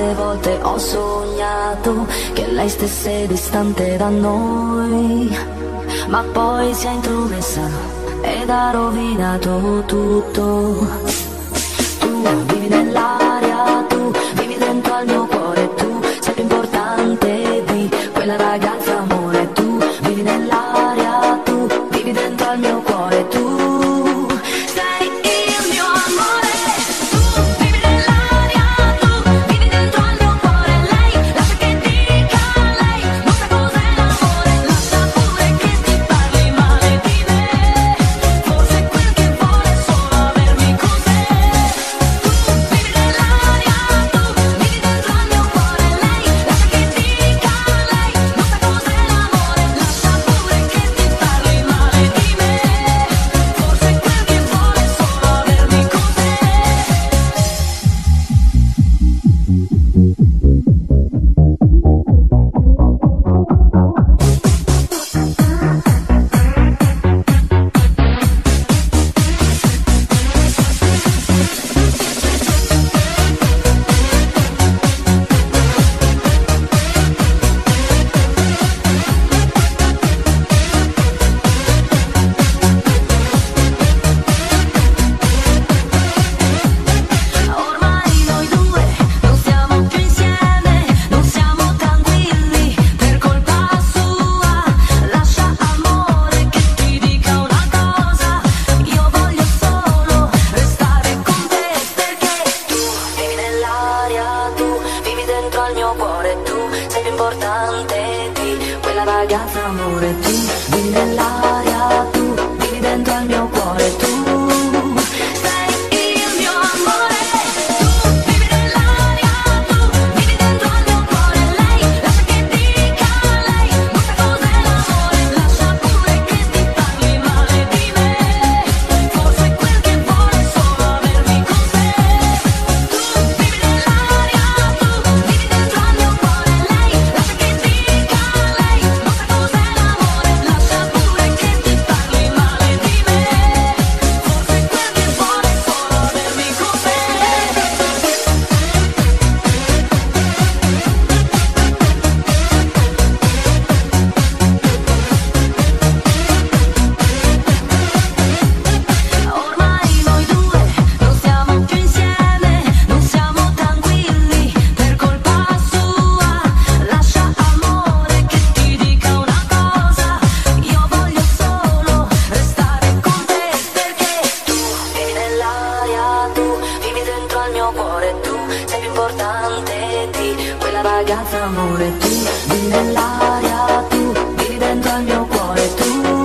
Quante volte ho sognato che lei stesse distante da noi, ma poi si è intromessa ed ha rovinato tutto. Tu vivi nell'aria, tu vivi dentro al mio cuore, tu sei più importante di quella ragazza, amore. Tu vivi nell'aria, tu vivi dentro al mio cuore, tu sei il mio amore. Tu vivi nell'aria, tu vivi dentro al mio cuore. Lei, lascia che dica lei, non sa cos'è l'amore. Lascia pure che ti parli male di me, forse quel che vuole è solo avermi con sé. Tu vivi nell'aria, tu vivi dentro al mio cuore. Lei, lascia che dica lei, non sa cos'è l'amore. Lascia pure che ti parli male di me, forse quel che vuole è solo avermi con sé. Ormai noi due non siamo più insieme, non siamo tranquilli per colpa sua. Lascia, amore, che ti dica una cosa, io voglio solo restare con te, perché tu vivi nell'aria, tu vivi dentro al mio cuore, tu sei più importante di quella ragazza, amore. Tu vivi nell'aria, tu vivi dentro al mio cuore, tu sei il mio amore. Tu vivi nell'aria, tu vivi dentro al mio cuore. Lei, lascia che dica lei, non sa cos'è l'amore. Lascia pure che ti parli male di me, forse quel che vuole è solo avermi con sé. Tu vivi nell'aria, tu vivi dentro al mio cuore. Lei, lascia che dica lei, non sa cos'è l'amore. Lascia pure che ti parli male di me, forse quel che vuole è solo avermi con sé. Ormai noi due non siamo più insieme, non siamo tranquilli per colpa sua. Lascia, amore, che ti dica una cosa, io voglio solo restare con te, perché tu vivi nell'aria, tu vivi dentro al mio cuore, tu sei più importante di quella ragazza, amore. Tu vivi nell'aria, tu vivi dentro al mio cuore, tu